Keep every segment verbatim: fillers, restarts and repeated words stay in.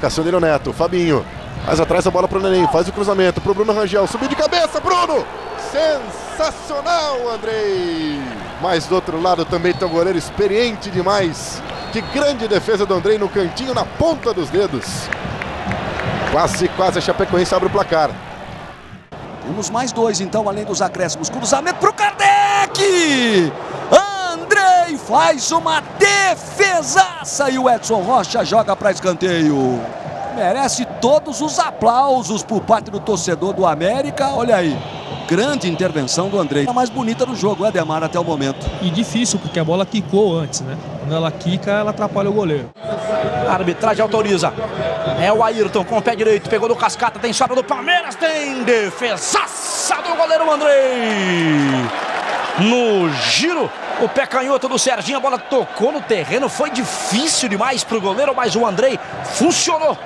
marcação dele, o Neto. Fabinho. Mais atrás a bola pro Neném. Faz o cruzamento pro Bruno Rangel. Subiu de cabeça, Bruno! Sensacional, Andrei! Mas do outro lado também tem um goleiro experiente demais. Que grande defesa do Andrei no cantinho, na ponta dos dedos. Quase, quase a Chapecoense abre o placar. Temos mais dois, então, além dos acréscimos. Cruzamento pro Kardec! Andrei faz uma defesaça e o Edson Rocha joga para escanteio. Merece todos os aplausos por parte do torcedor do América. Olha aí, grande intervenção do Andrei. A mais bonita do jogo, Ademar, até o momento. E difícil, porque a bola quicou antes, né? Quando ela quica, ela atrapalha o goleiro. A arbitragem autoriza. É o Ayrton com o pé direito. Pegou no cascata, tem sobra do Palmeiras. Tem defesaça do goleiro Andrei. No giro, o pé canhoto do Serginho. A bola tocou no terreno. Foi difícil demais para o goleiro, mas o Andrei funcionou.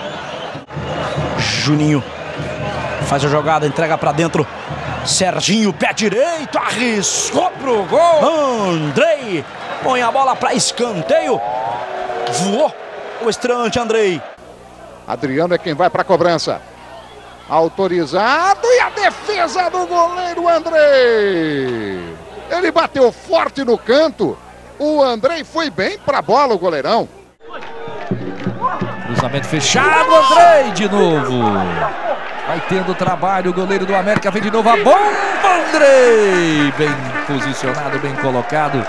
Juninho faz a jogada, entrega para dentro. Serginho, pé direito, arriscou pro gol. Andrei põe a bola para escanteio. Voou o estreante Andrei. Adriano é quem vai para a cobrança. Autorizado e a defesa do goleiro Andrei. Ele bateu forte no canto. O Andrei foi bem para a bola, o goleirão. Cruzamento fechado, Andrei de novo. Vai tendo trabalho, o goleiro do América vem de novo a bomba, Andrei. Bem posicionado, bem colocado.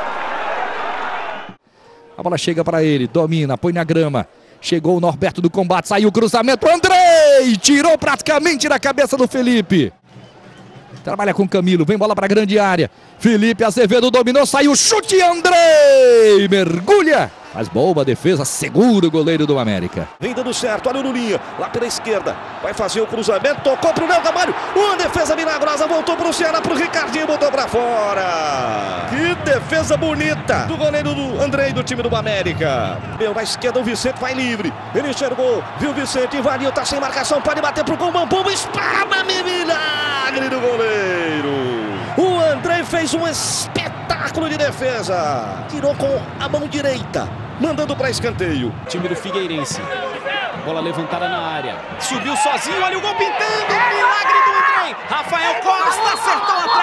A bola chega para ele, domina, põe na grama. Chegou o Norberto do combate, saiu o cruzamento, Andrei! Tirou praticamente da cabeça do Felipe. Trabalha com Camilo, vem bola para a grande área. Felipe Azevedo dominou, saiu, chute, Andrei! Mergulha! Faz boa defesa, segura o goleiro do América. Vem dando certo, olha o Lulinha, lá pela esquerda. Vai fazer o cruzamento, tocou pro Léo Gamalho. Uma defesa milagrosa, voltou pro Ceará, pro Ricardinho, botou pra fora. Que defesa bonita do goleiro do Andrei, do time do América. Meu, na esquerda o Vicente vai livre. Ele enxergou, viu o Vicente, invadiu, tá sem marcação, pode bater pro gol, Mampumba, espada, milagre do goleiro. O Andrei fez um espetáculo de defesa. Tirou com a mão direita, mandando para escanteio. Time do Figueirense. Bola levantada na área. Subiu sozinho, olha o gol pintando. Milagre do Andrei. Rafael Costa acertou a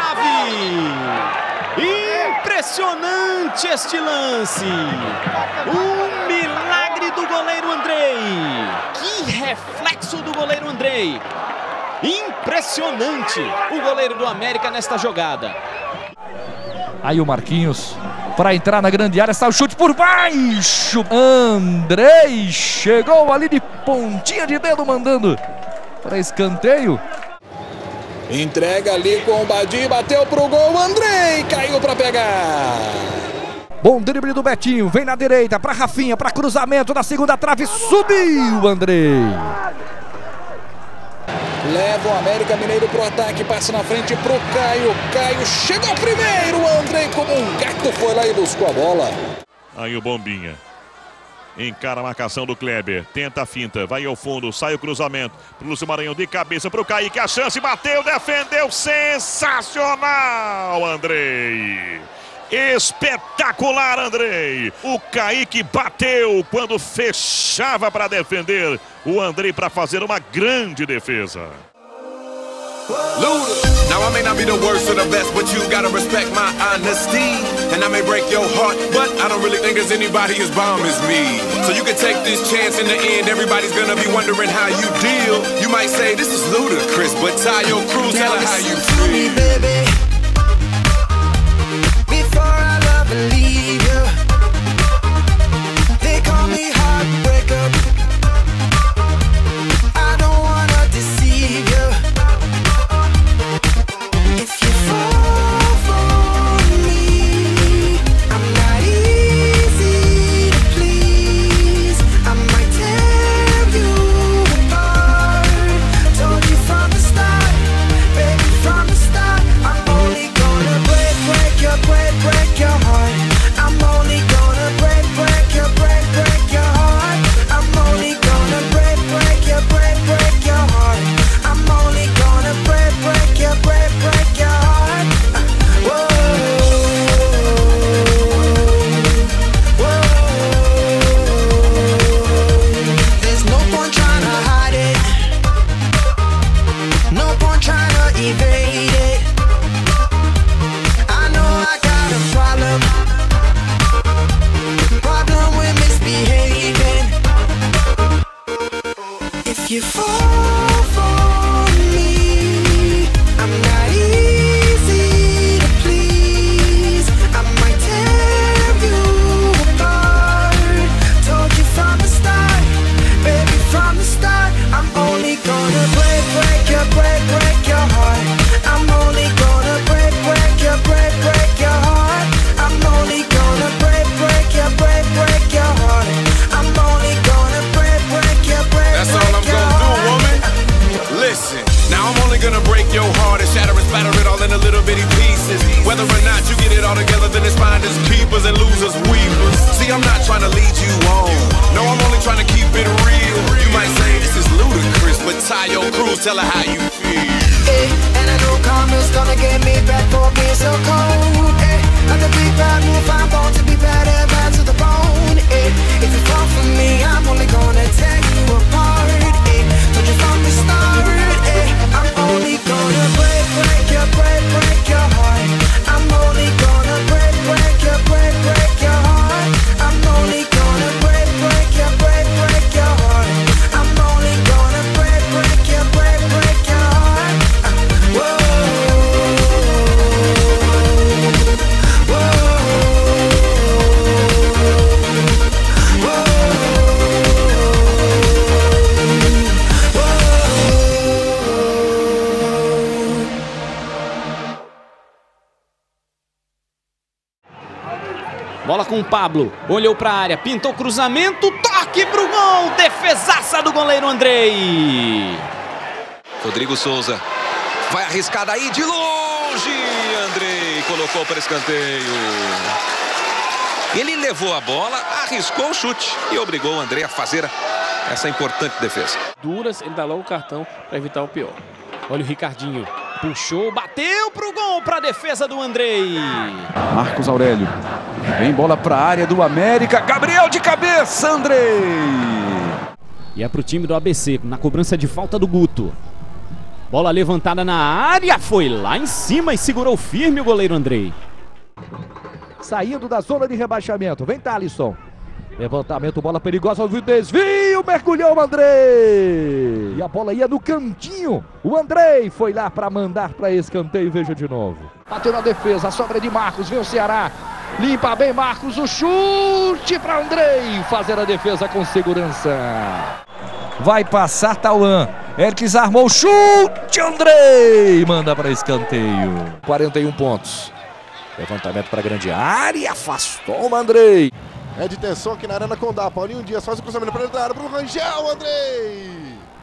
trave. Impressionante este lance. Um milagre do goleiro Andrei. Que reflexo do goleiro Andrei. Impressionante o goleiro do América nesta jogada. Aí o Marquinhos para entrar na grande área, sai o chute por baixo. Andrei chegou ali de pontinha de dedo, mandando para escanteio. Entrega ali com o Badi, bateu pro gol, Andrei caiu para pegar. Bom drible do Betinho, vem na direita para Rafinha, para cruzamento na segunda trave, subiu Andrei. Leva o América Mineiro pro ataque, passa na frente pro Caio. Caio chegou primeiro, o Andrei como um gato foi lá e buscou a bola. Aí o Bombinha encara a marcação do Kleber, tenta a finta, vai ao fundo, sai o cruzamento pro Lúcio Maranhão de cabeça pro Kaique, a chance, bateu, defendeu, sensacional, Andrei. Espetacular, Andrei. O Kaique bateu quando fechava para defender. O Andrei para fazer uma grande defesa. Luda. Now I may not be the worst or the best, but you gotta respect my honesty. And I may break your heart, but I don't really think there's anybody as bomb as me. So you can take this chance. In the end, everybody's gonna be wondering how you deal. You might say this is ludicrous, but Tayo Cruz, tell her how you feel. Before I love and leave you, they call me heartbreaker. I don't wanna deceive you. If you fall for me, I'm not easy to please. I might tear you apart. Told you from the start, baby, from the start. I'm you fall for me. I'm not easy to please. I might tear you apart. Told you from the start, baby, from the start. I'm only gonna break, break your, break, break your heart. I'm only gonna break, break your, break, break your heart. I'm only gonna break, break your, break, break your heart. I'm only gonna break, break your, break, That's all I'm gonna do, woman. Listen, now I'm only gonna break your heart and shatter and spatter it all into little bitty pieces. Whether or not you get it all together, then it's finders, keepers, and losers, weavers. See, I'm not trying to lead you on. No, I'm only trying to keep it real. You might say this is ludicrous, but tie your cruise, tell her how you feel. Hey, and I know karma's gonna get me back for being so cold. Hey, like a big bad move, I'm born to be bad and bad to the bone. Hey, if you fall for me, I'm only gonna tear you apart. Hey, told you from the start. Hey, I'm only gonna break, break your, break, break your heart. I'm only gonna break, break your, break, break your heart. I'm only gonna break, break your, break, break your heart. I'm only gonna break, break your, break, break your heart. Whoa, Bola com o Pablo, olhou pra área, pintou o cruzamento, toque pro gol, defesaça do goleiro Andrei. Rodrigo Souza vai arriscar daí de longe. Andrei colocou para escanteio. Ele levou a bola, arriscou o chute e obrigou o Andrei a fazer essa importante defesa. Duras, ele dá logo o cartão para evitar o pior. Olha o Ricardinho, puxou, bateu pro gol, para a defesa do Andrei. Marcos Aurélio, vem bola para a área do América, Gabriel de cabeça, Andrei. E é pro time do A B C, na cobrança de falta do Guto. Bola levantada na área, foi lá em cima e segurou firme o goleiro Andrei. Saindo da zona de rebaixamento, vem Thalisson. Levantamento, bola perigosa, o desvio, mergulhou o Andrei. E a bola ia no cantinho. O Andrei foi lá para mandar para escanteio, veja de novo. Bateu na defesa, a sobra de Marcos, vem o Ceará. Limpa bem Marcos, o chute para Andrei fazer a defesa com segurança. Vai passar Tauan. Erques armou o chute, Andrei manda para escanteio. quarenta e um pontos. Levantamento para a grande área, afastou o Andrei. É de tensão aqui na Arena Condá. Paulinho Dias faz o cruzamento para ele, para o Rangel, Andrei.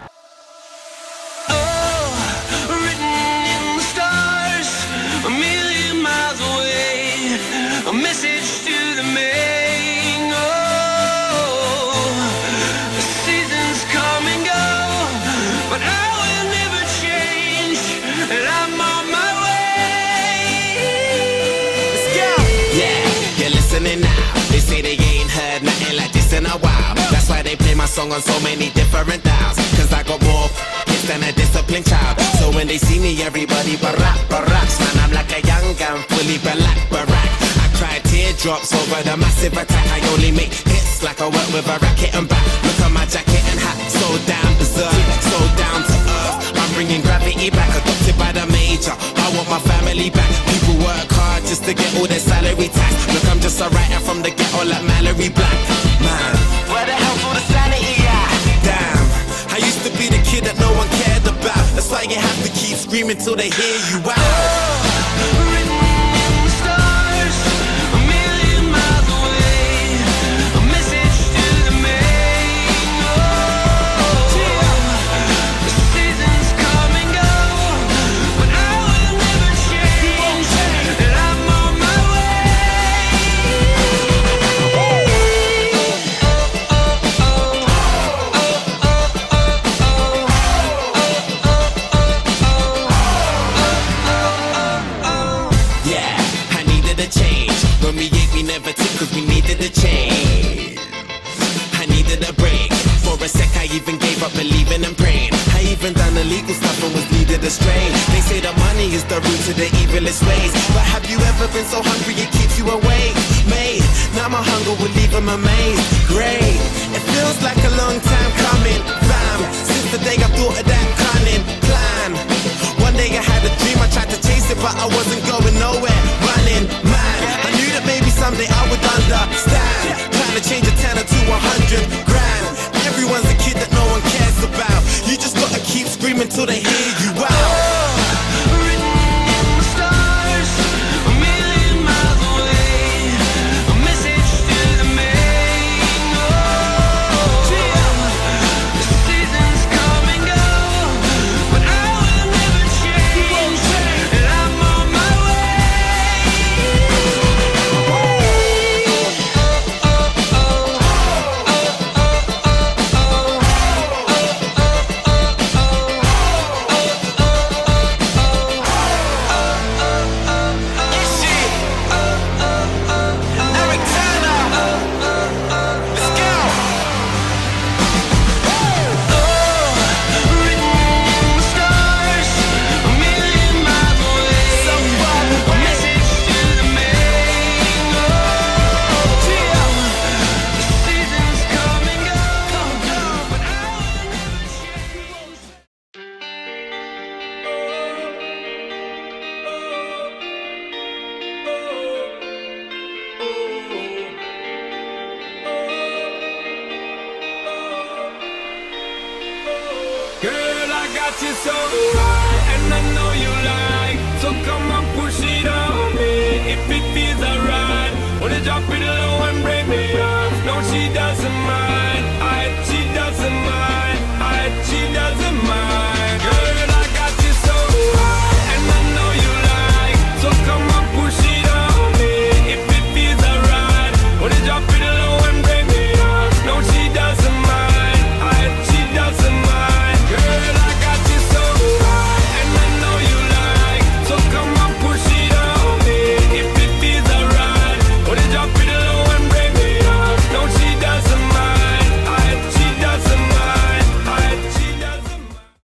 They say they ain't heard nothing like this in a while. That's why they play my song on so many different dials. Cause I got more hits than a disciplined child. So when they see me, everybody barack, baracks. Man, I'm like a young gun, fully black, barack. I cry teardrops over the massive attack. I only make hits like I work with a racket and back. Look at my jacket and hat, so down berserk, so down to earth. I'm bringing gravity back, adopted by the major. I want my family back. People work hard just to get all their salary tax. Look, I'm just a writer from the ghetto like Mallory Black. Man, where the hell's all the sanity at? Damn, I used to be the kid that no one cared about. That's why you have to keep screaming till they hear you out. Cause we needed a change. I needed a break. For a sec I even gave up believing and praying. I even done illegal stuff and was needed a strain. They say the money is the root to the evilest ways. But have you ever been so hungry it keeps you awake? Mate, now my hunger will leave them amazed. Great, it feels like a long time coming, fam. Since was the day I thought of that cunning plan. One day I had a dream, I tried to chase it, but I wasn't going nowhere. Running man, I knew that maybe someday I would understand. Trying to change a tenner to a hundred grand. Everyone's a kid that no one cares about. You just gotta keep screaming till they hear you out. Girl, I got you so